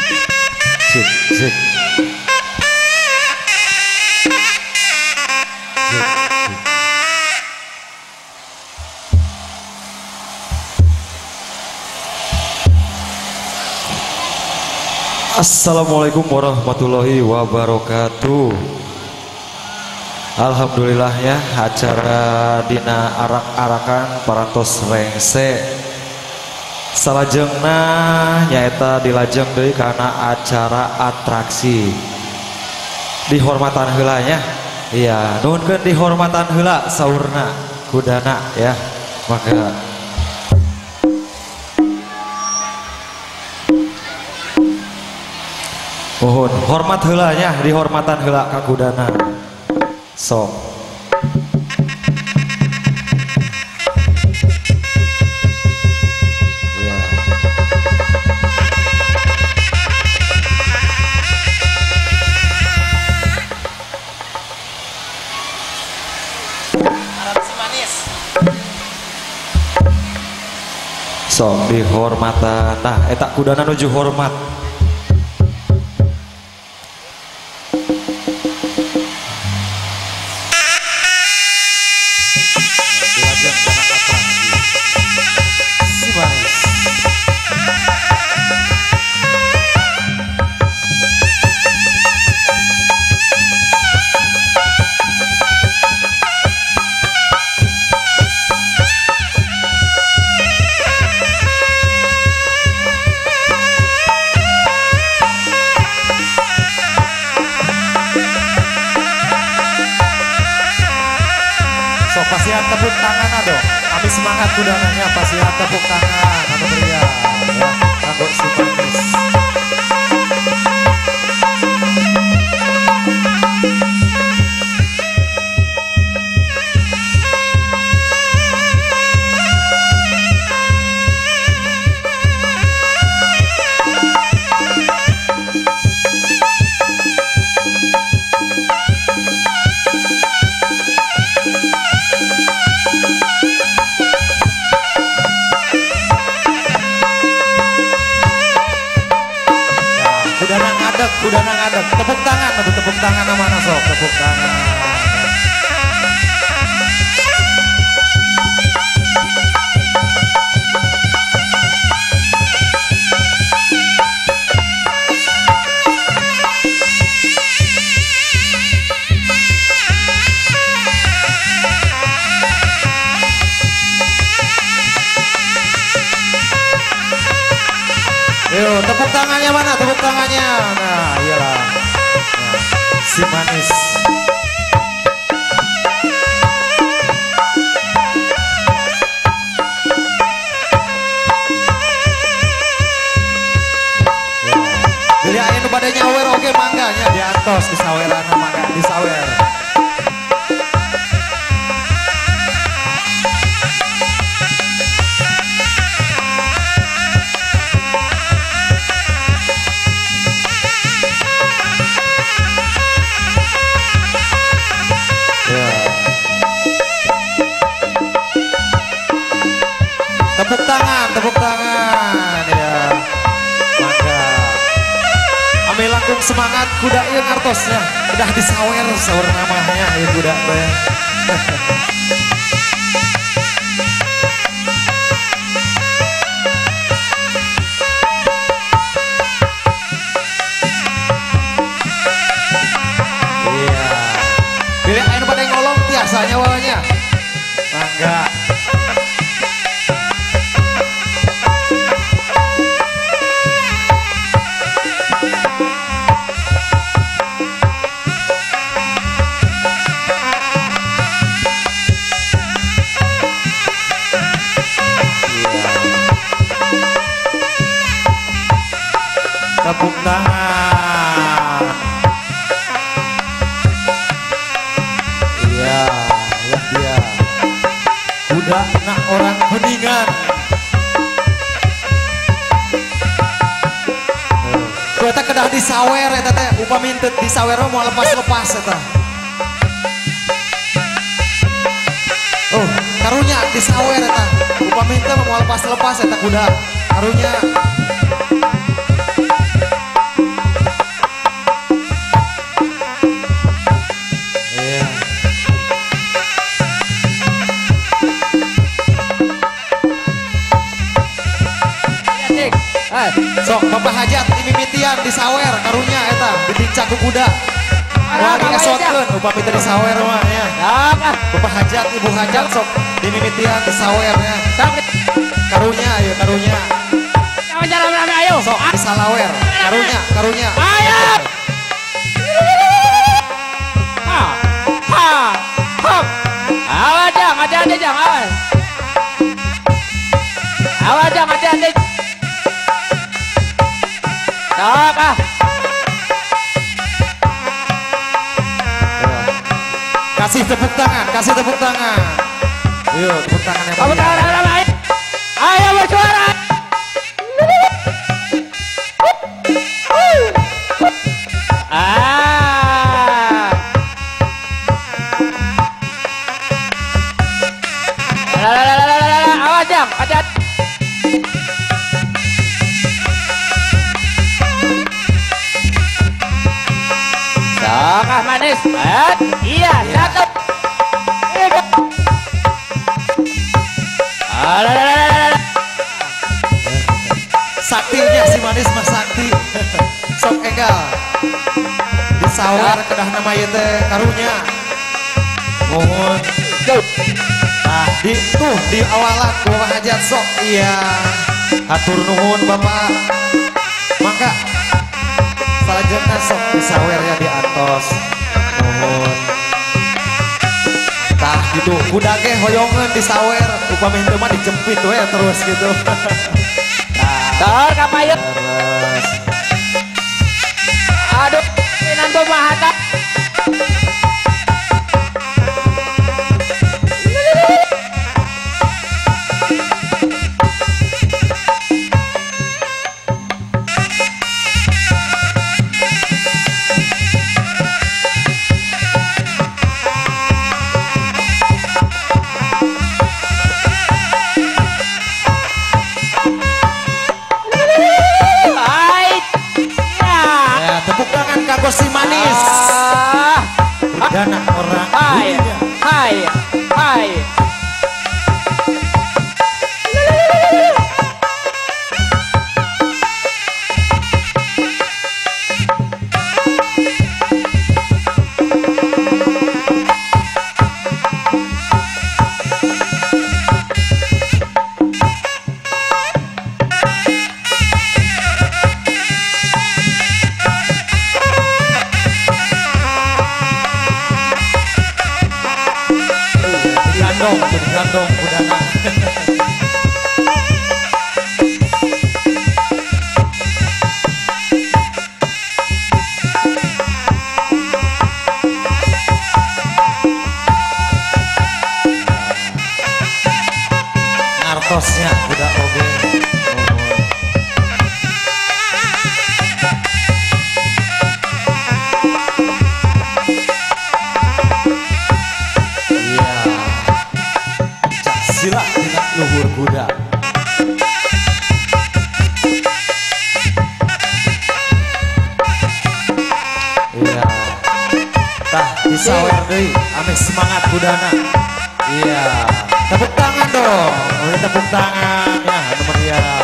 Cik, cik. Assalamualaikum warahmatullahi wabarakatuh. Alhamdulillah ya, acara dina arak-arakan parantos rengse salajengna nyaeta dilajeng deui karena acara atraksi dihormatan heula nya. Iya, nuhunkeun dihormatan heula saurna kudana ya. Maka mohon hormat heula nya, dihormatan heula ka kudana. Sok. Ya. Arab si manis. Sok dihormatan. Nah, eta kudana nuju hormat. Pasihan tepuk tangan dong. Kami semangat kudananya, pasihan tepuk tangan anu meriah ya. Kanggo si manis. Kudana ngadeg, tepuk tangan mana sok, tepuk tangan. Yuk, tepuk tangannya mana? Tepuk tangannya. Nah, iyalah. Nah, si manis. Jadi aya nu bade nyawer oge mangganya diantos disaweran mangga disawer. Tepuk tangan ya. Maka ambil langkung semangat kuda ieu ngartosnya. Udah disawer sawer namanya ieu kuda teh. Iya. Pilih aya nu bade ngolong tiasanya walanya. Mangga. Tepuk tangan. Iya, ya dia. Udah nak orang heningan. Tuh eta kedah disawer eta teh, upami teu disawer mau lepas-lepas eta. Oh, karunya disawer eta. Upami teu mau lepas-lepas eta kuda. Karunya Sok bapak hajat imimitian di sawer karunya eta ditincak ku kuda. Wah diesotkeun upami teh di sawer mah nya. Bapak hajat ibu hajat sok dimimitian di sawernya. Karunya ayo karunya. Rame-rame ayo. Sok di salawer karunya karunya. Ayo. Awas jang, hati-hati jang, awas. Awas jang, hati-hati. Sok Kasih tepuk tangan, kasih tepuk tangan. Yuk tepuk tangan yang tepuk tangan rame-rame. Ayo bersuara. Awas jam, hati-hati. Sok manis. Iya, satu. Saktinya si manis mas sakti. Sok egal. Di sawer kedah nama ieu teh karunya. Mohon. Nah, di awalan bapak hajat sok iya. Hatur nuhun bapak. Mangga salajengna sok di sawer ya di atos. Nuhun. Tah gitu kuda ge hoyongan di sawer upami henteu mah dijempit we terus gitu. Tor kapayun. Terus. Aduh, nanti mahata. Si manis dana orang hai digandong kudana. Ngartosnya kuda oge. Sila tina luhur kuda. Iya. Tah disawer deui ame semangat kudana. Iya. Tepuk tangan dong. Udah tepuk tangan ya anu meriah.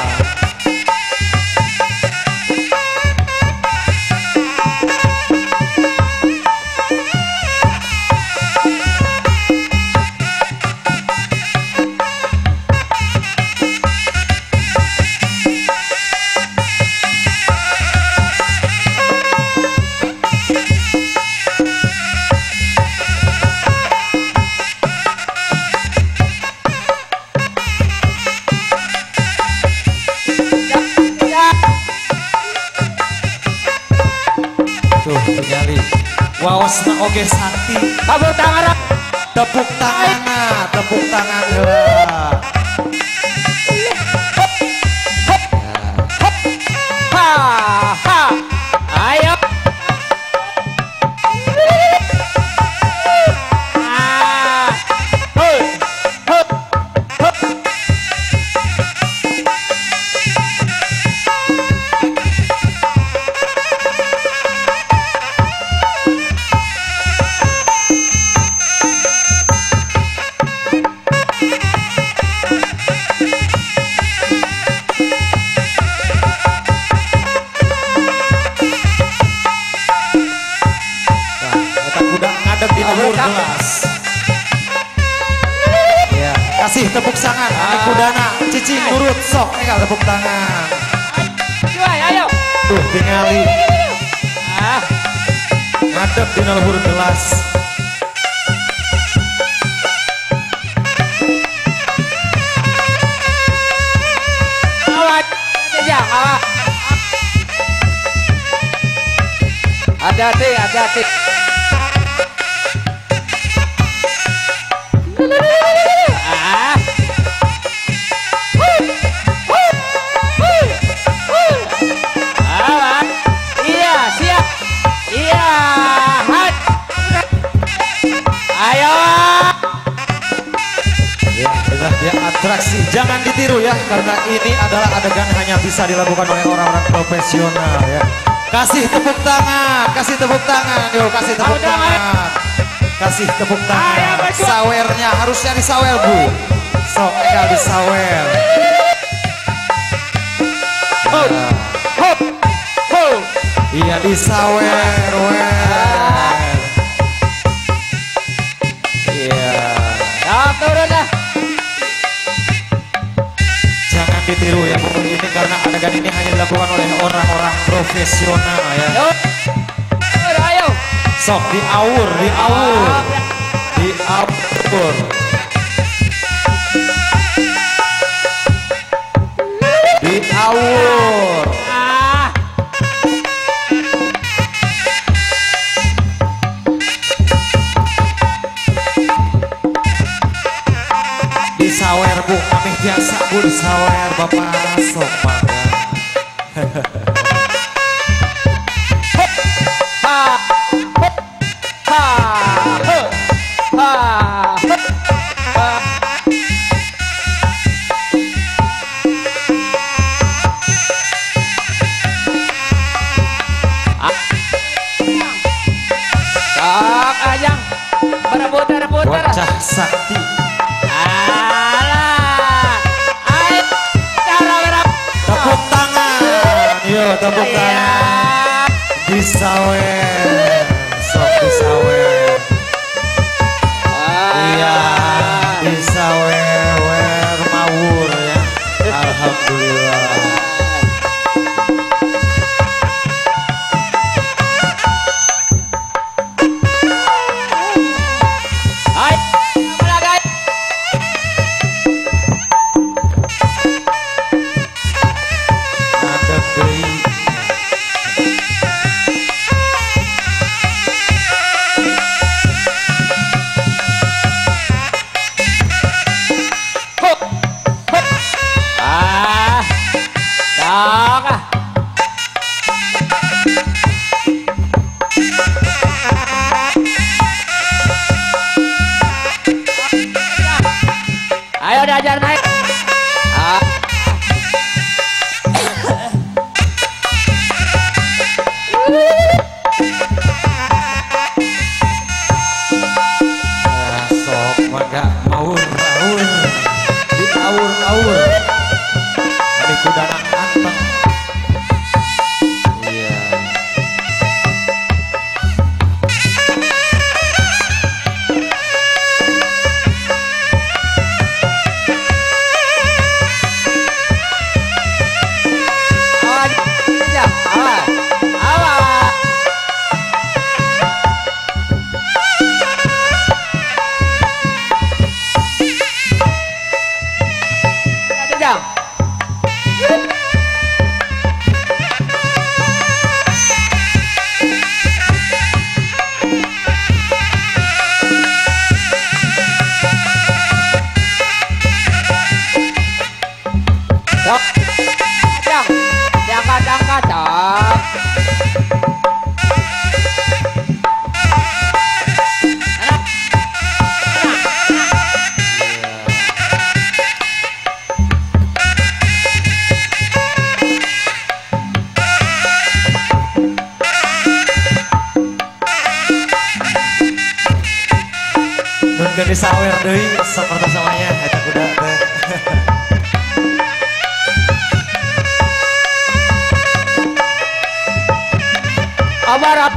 Tuh terjadi wawasna oge sakti. Tepuk tangan. Tepuk tangan, tepuk tangan heula. Ayo. tepuk tangan Ami Kudana cicing urut sok enggal tepuk tangan. Ayo. Tuh tingali Ah. ngadep di luhur gelas. Awat. Jang, awat. Hati-hati. Ah. Awat. Iya, siap. Iya, hat. Ayo. Ya, inilah dia atraksi. Jangan ditiru ya, karena ini adalah adegan hanya bisa dilakukan oleh orang-orang profesional ya. Kasih tepuk tangan, yuk kasih tepuk tangan. Kasih tepuk tangan. Sawernya harusnya disawer Bu. Sok enggal disawer. Iya disawer, Iya. Turun dah. Jangan ditiru ya Bu. Ini karena adegan ini hanya dilakukan oleh orang-orang profesional ya. Ayo. Sok diaur. Diaur. Ah. Disawer Bu, kami biasa Bu disawer Bapak sok mangga. Ajang berebut. Bocah sakti. Alah. Ayo. Cara berapa? Tepuk tangan. Yo tepuk tangan. Disawer. Sok disawer. Iya, disawer mawur ya. Alhamdulillah. Ngadep deui. Ayo diajar naik. Sok mangga maur. Diaur. Ami Kudana anteng. Iya. Diangkat, cok. Nun geus sawer deui saperti samanya eta kuda teh. Abarat.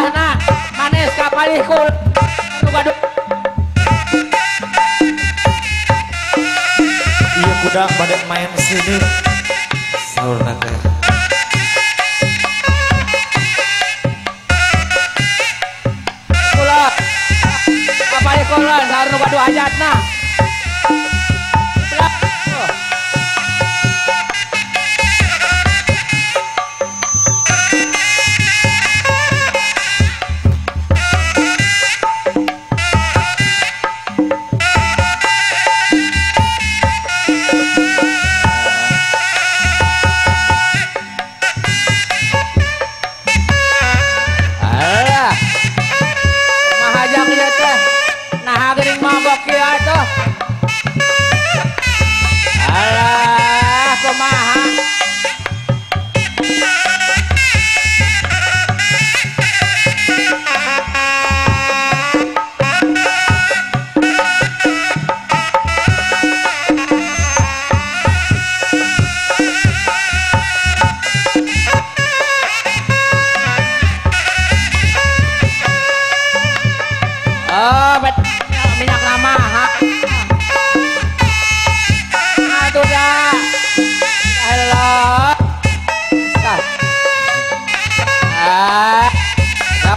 budahna manis kapalihkul gaduh. Iya kuda pada main sini sahur nanti. Kula kapalihkulan sahur nu gaduh hajatna. Alah, kumaha. Oh, minyak lama, ha? Aduh dah. Halo. Yap.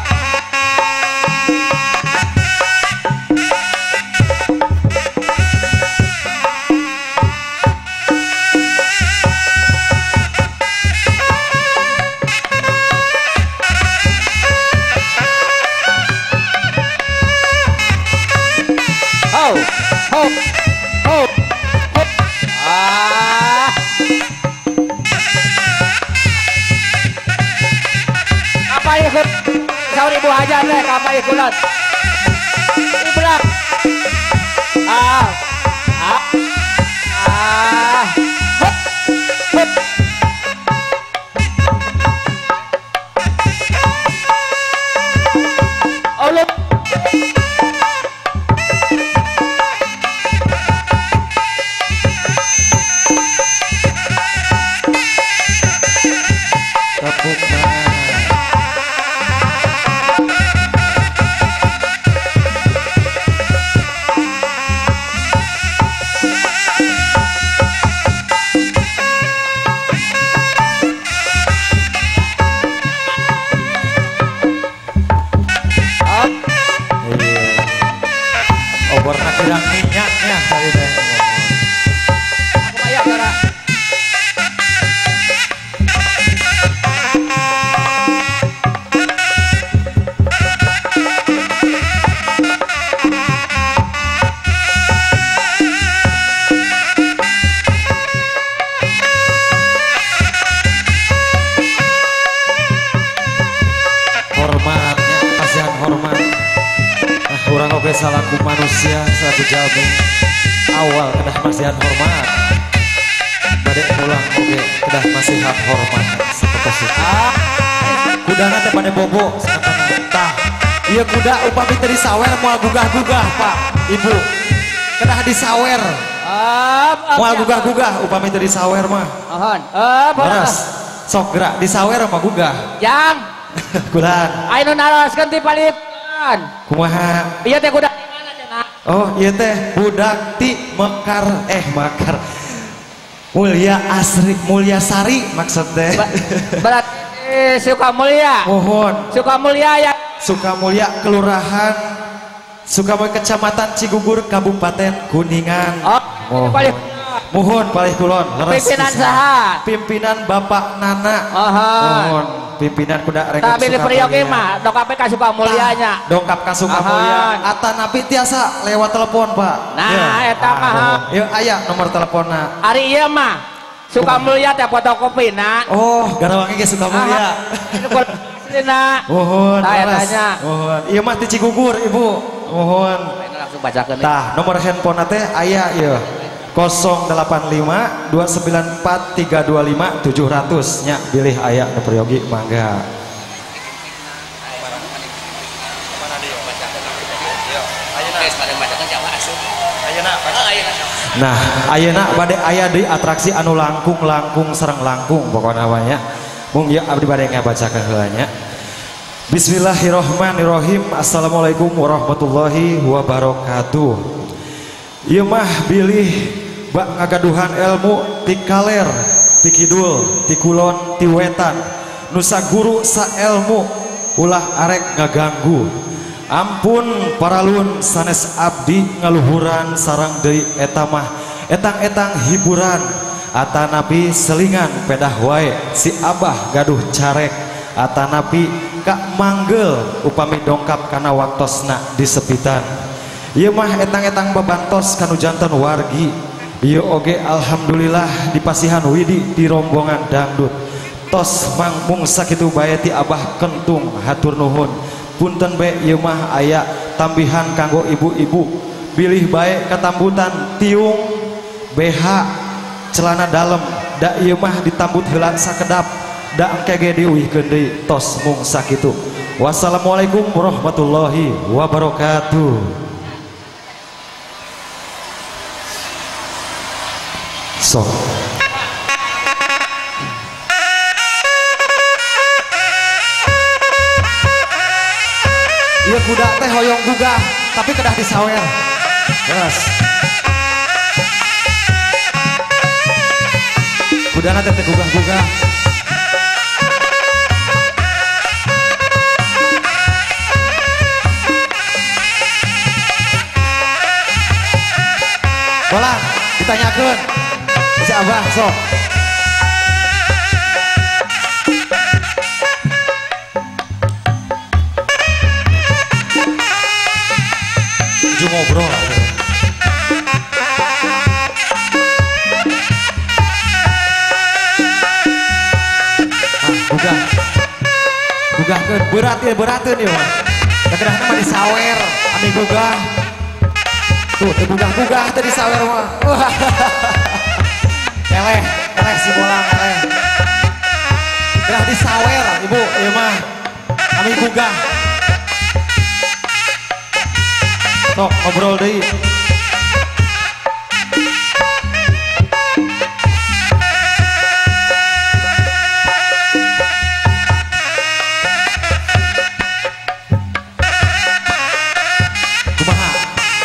Ho, ho, ho, ho. Apa ikut sahur ibu aja deh, apa ikutan? Ibrak. Hop. Hop. Allah. Tepuk tangan. Oborna kirang minyaknya kali teh. Aku bayar cara. Hormatnya, kasihan hormat. Nah, kurang oke salaku manusia, salaku jalmi. Awal kedah masihan hormat. Badek pulang oke kedah masihan hormat. Seperti itu. Kuda nanti pada bobo. Tah, iya kuda upami teu disawer moal gugah-gugah Pak Ibu. Kedah disawer. Moal gugah-gugah upami teu disawer mah. Mohon. Beres. Sok gerak disawer mah gugah. Jang. Kulan. Ayo naraskeun ti palikan. Kumaha? Iya teh kuda di mana cenah? Oh iya teh budak ti Mekar Mekar Mulia Asri Mulia Sari maksud teh. Berarti Sukamulya. Mohon Sukamulya ya. Sukamulya Kelurahan Sukamulya Kecamatan Cigugur Kabupaten Kuningan. Oh, paling Mohon palih kulon leres pimpinan pisan. saha? Pimpinan Bapak Nana. Mohon. Pimpinan kuda rek Tapi di perioke mah dongkap ka Sukamulyanya. Dongkap ka Sukamulya. Atanapi tiasa lewat telepon Pak. Nah, eta mah. Yuk aya nomor teleponna. Ari ieu mah Sukamulya teh fotokopina. Oh, garawangi ge Sukamulya. Dina. Mohon. Tah leres. etanya. Mohon. Ieu mah ti Cigugur Ibu. Mohon. Langsung bacakeun. Tah, nomor handphone teh aya ieu. 085 294 325 700 nya pilih aya nu peryogi mangga. Nah, ayeuna bade aya deui atraksi anu langkung sareng langkung pokona nya. Mung ieu abdi bade ngabacakeun heula nya. Bismillahirrahmanirrahim. Assalamualaikum warahmatullahi wabarakatuh. Ieu mah bilih bak ngagaduhan ilmu ti kaler, ti kidul, ti kulon, ti wetan. Nusa guru sa ilmu ulah arek ngaganggu. Ampun paralun sanes abdi ngaluhuran sarang deui eta mah etang-etang hiburan. Atanapi selingan pedah wae si abah gaduh carek. Atanapi kak manggel upami dongkap kana waktosna disepitan. Ieu mah etang-etang babantos kanu janten wargi. Ieu oge alhamdulillah dipasihan widi di rombongan dangdut. Tos mangmung sakitu bae ti abah kentung hatur nuhun. Punten be ieu mah aya tambihan kanggo ibu-ibu. Bilih bae katambutan tiung BH celana dalem da ieu mah ditambut heula sakedap. Da engkege diuihkeun deui tos mung sakitu. Wassalamualaikum warahmatullahi wabarakatuh. Sok Ieu kuda teh hoyong gugah tapi kedah disawer. yes. Kudana teh gugah-gugah. Bolang ditanyakeun si abah sok. Ju ngobrol. Gugah. Gugahkeun beurateun ieu mah. Da kedahna mah disawer, ami gugah. Tuh, teu gugah-gugah teh disawer mah. Eleh si bolang eleh. Kedah disawer, Ibu, ieu mah. Ami gugah. Sok ngobrol deui. Kumaha?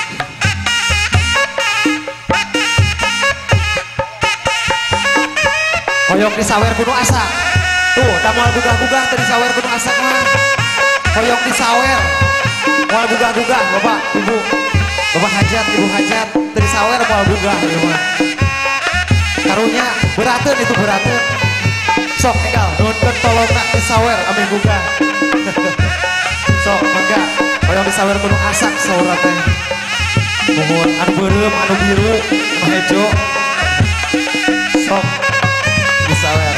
Hoyong disawer kudu asak. Tuh, da moal gugah-gugah teh disawer kudu asak mah. Hoyong disawer. Moal gugah-gugah, Bapak, Ibu. Bapak hajat, Ibu hajat, teh disawer moal gugah ieu mah. Karunya berateun itu berateun. Sok enggal, nuntun tolongna disawer ame gugah. Sok mangga, hoyong disawer kudu asak saura teh. Mohon anu beureum, anu biru, anu hejo. Sok disawer.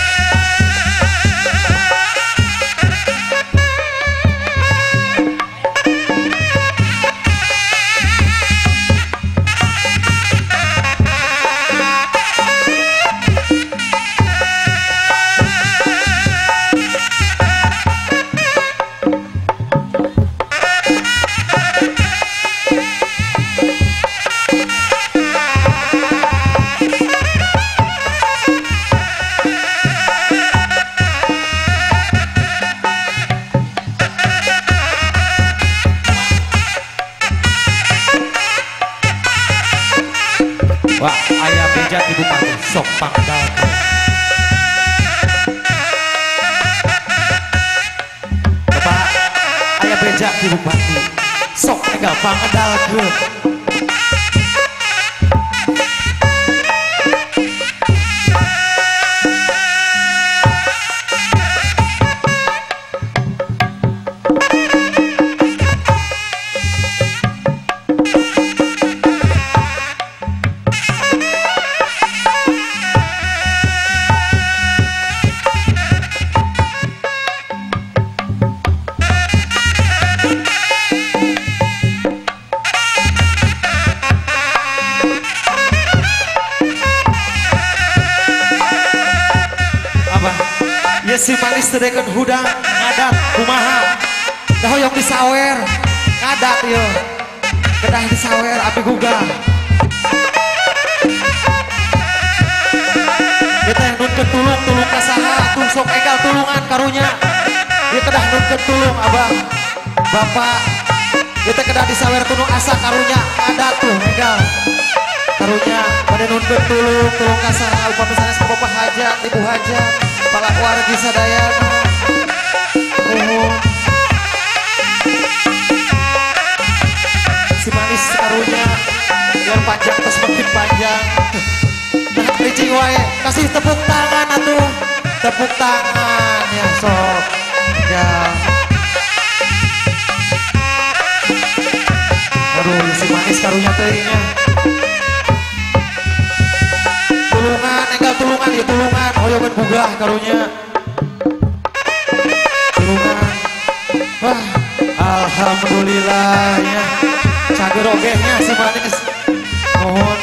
Wah, aya beja di bupati sok pangdalkeun. Bapak, aya beja di bupati. Sok enggal pangedalkeun. Si manis tedekeun hudang ngadat kumaha da hoyong disawer ngadat ieu kedah disawer api gugah kita yang nuntut tulung ka saha tung sok egal tulungan karunya dia kedah nuntut tulung abang bapak kita kedah disawer kuno asa karunya ada tuh megang karunya pada nuntut tulung kasar upah misalnya sama bapak hajat ibu hajat kepala wargi sadayana si manis karunya biar panjang terus makin panjang nah licing wae kasih tepuk tangan atuh tepuk tangan ya sok ya aduh si manis karunya teuingnya tulungan enggal tulungan ya tulungan hoyongan bugah karunya tulungan wah alhamdulillah ya cager ogehnya si manis mohon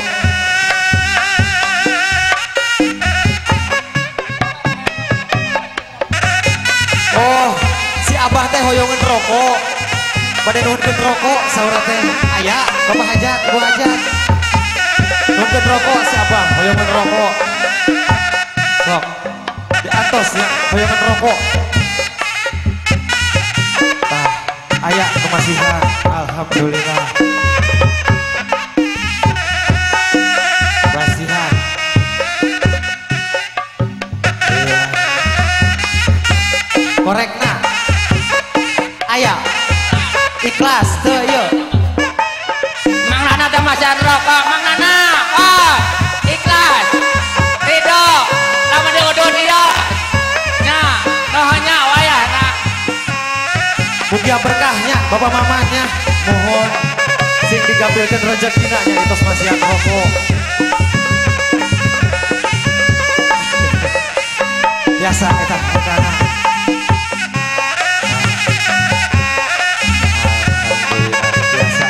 oh si abah teh hoyongan rokok pada nuntut rokok saura teh ayah bapak hajat ibu hajat nuntut rokok si abah hoyongan rokok sok di atas ya hoyongan rokok tah ayah kemasihan alhamdulillah kemasihan iya korekna ayah ikhlas tuh yuk Mang Nana teh masih rokok Mang Nana oh ikhlas ridho lama dia udun dia nya dohanya wayah na mugia berkahnya bapak mamanya mohon sing digambilkan rezekina nya itu masihan rokok biasa eta perkara biasa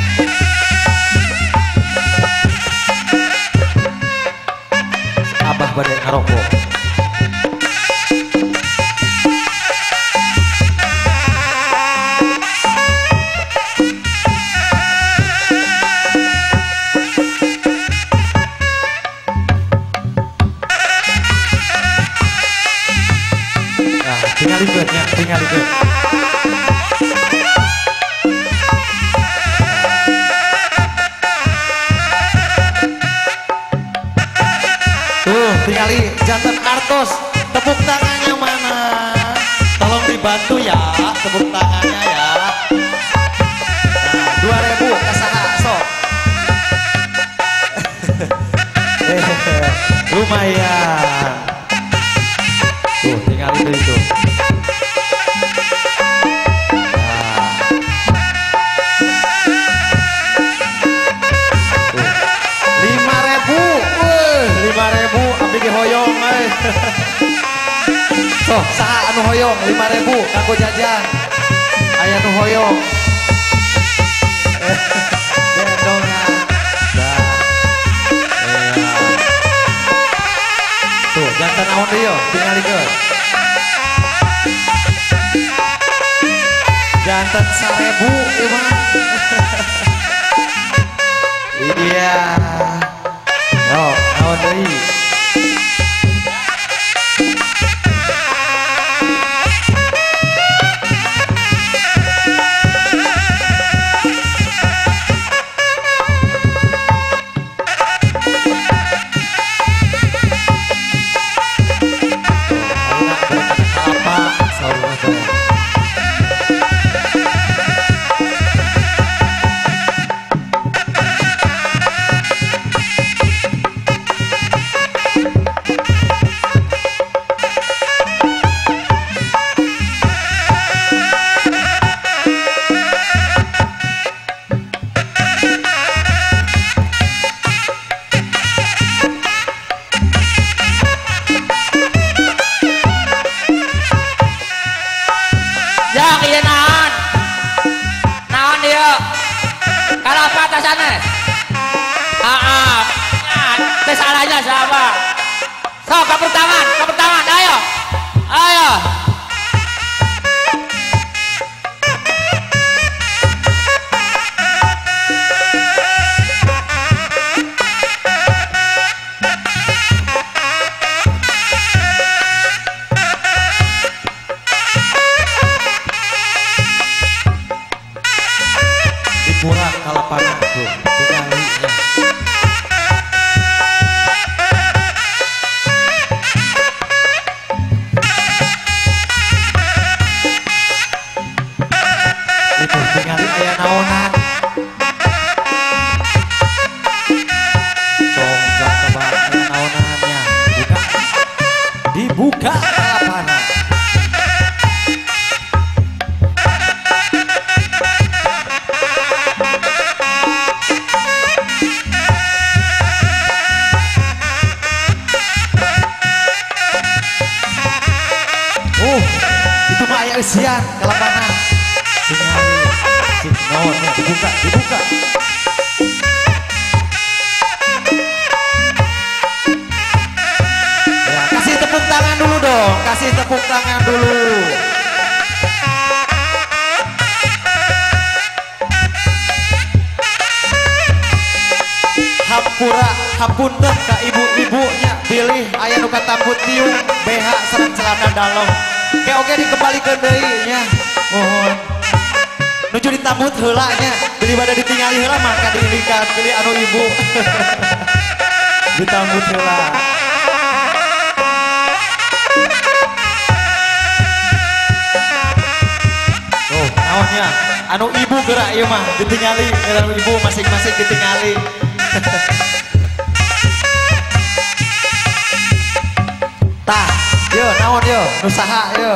abah badai ngarokok tinggal ikut ya tinggal ikut tuh tinggali jantan artos tepuk tangannya mana tolong dibantu ya tepuk tangannya ya nah, 2000 kasaha sok lumayan tuh tinggal itu hoyong soh saha anu hoyong 5.000 kanggo jajan aya nu hoyong gendongan tuh jantan naon deui tinggal ikut jantan 1.000 ieu mah iya yo naon deui salahnya siapa? So, kapur tangan, ayo, ayo. kalapanan tuh tingali ya. Itu tingali aya naonan conggak tebak aya naonannya dibuka kalapanan. Itu mah aya isian kalapanan. Tingali naonnya dibuka. Ya, kasih tepuk tangan dulu dong, kasih tepuk tangan dulu. Hampura hapunten ka ibu-ibunya pilih aya nu katambut tiung BH sareng celana dalam. Oke dikembalikan deui nya. Mohon. Nuju ditambut heula nya, beli bada ditingali heula maka diilikan pilih anu ibu. Ditambut heula. Oh, naonnya? Anu ibu gerak ieu mah ditingali, anu ibu masing-masing ditingali. Tah, yo naon yo, nu saha yo.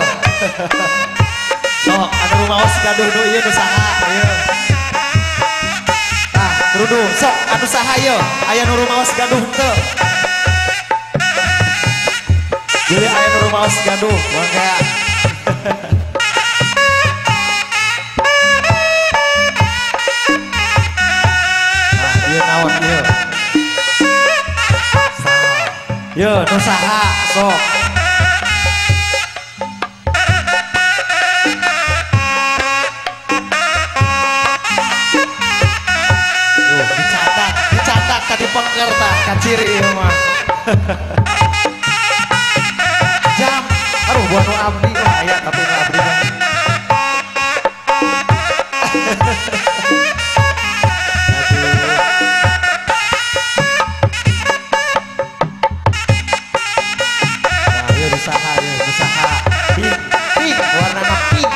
Sok anu rumaos gaduh nu ieu nu saha yo. Tah, rudu sok anu saha yo, aya nu rumaos gaduh teu. Jadi aya nu rumaos gaduh, mangga. Nah, ieu naon ieu. Yo, nu saha sok. Dicatat tadi pengker tah kaciri ieu mah. Jam, aduh buat nu abdi wah aya tapi nu abdi mah. Usaha pink warna pink.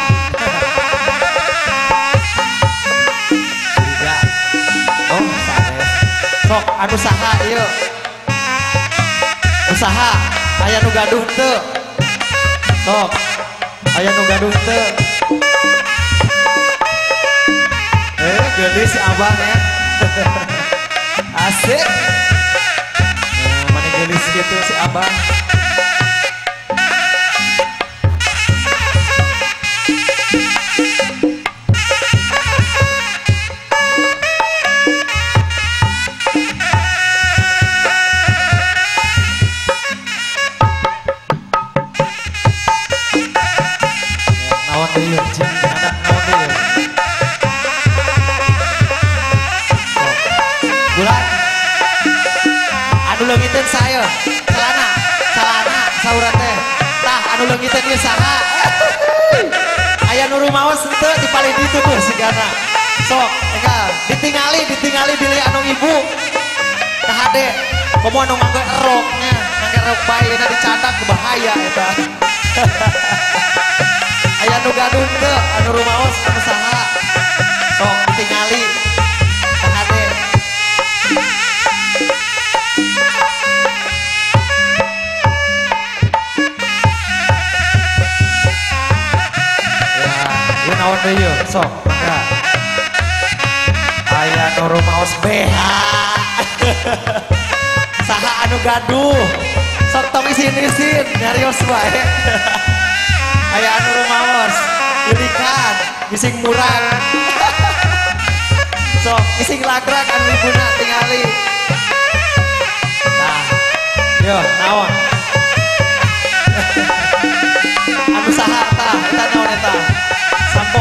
Tiga. Oh, sanes. Sok anu saha ieu. Usaha aya nu gaduh teu. Sok aya nu gaduh teu. Geulis si abang ya. Asik. Mana geulis gitu si abang. Bulan anu leungiteun saya celana saurah teh tah anu leungiteun ieu saha aya nu rumaos teu dipalih ditu tuh sigana sok enggal ditingali bilih anu ibu ka hade komo anu ngangge eroknya ngangge erok bae na dicadak bahaya eta aya nu gaduh teu anu rumaos anu saha sok ditingali ka hade. Naon deui yeuh sok mangga aya nu rumaos BH saha anu gaduh sok tong isin-isin nyarios wae aya anu rumaos ilikan bising murang sok ising lagrak anu ibuna tingali nah yo naon anu saha tah eta naon eta sampo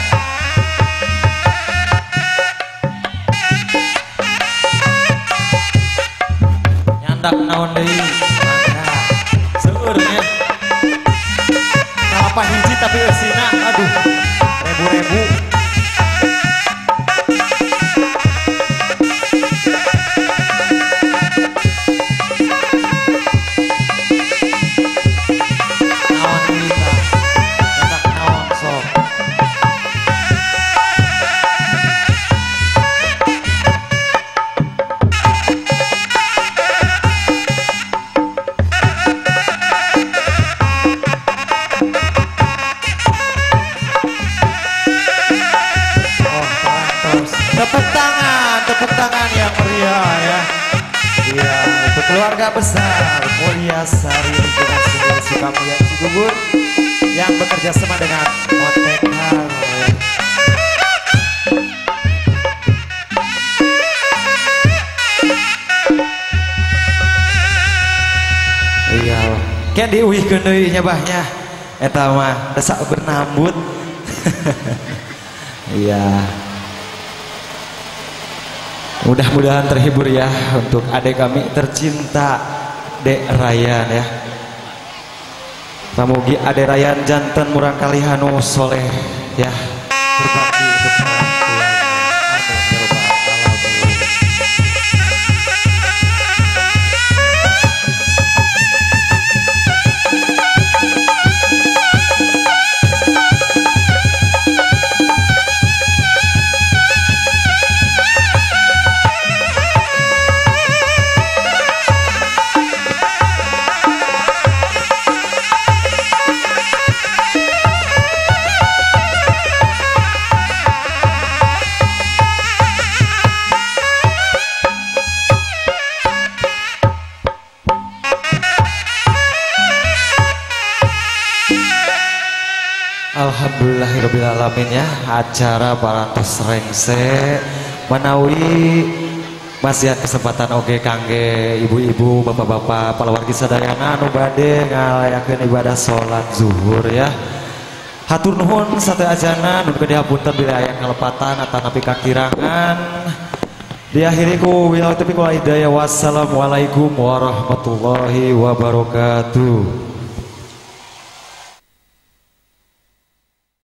nyandak naon deui mangga seueur nya kalapa hiji tapi eusina aduh rebu-rebu tepuk tangan yang meriah ya. Iya, untuk keluarga besar Mulia Sari dengan Sendiri Sukamulya Cigugur yang bekerja sama dengan Motekar. Iya, kan diuihkeun deui nya bahnya. Eta mah desa bernambut. Iya. Mudah-mudahan terhibur ya untuk adik kami tercinta Dek Rayan ya. Pamugi Adek Rayan janten murang kalihanu soleh ya. Berbakti untuk orang tua. Alhamdulillahirrabbilalamin ya, acara Parantos Rengse menawi masihan kesempatan oge kangge ibu-ibu, bapak-bapak, palawargi sadayana anu bade ngalayakeun ibadah salat zuhur ya. Hatur nuhun sateajana nu gede hapunten bila aya kalepatan atanapi kakirangan. Diakhiri ku billahi taufiq wal hidayah. Wassalamualaikum warahmatullahi wabarakatuh.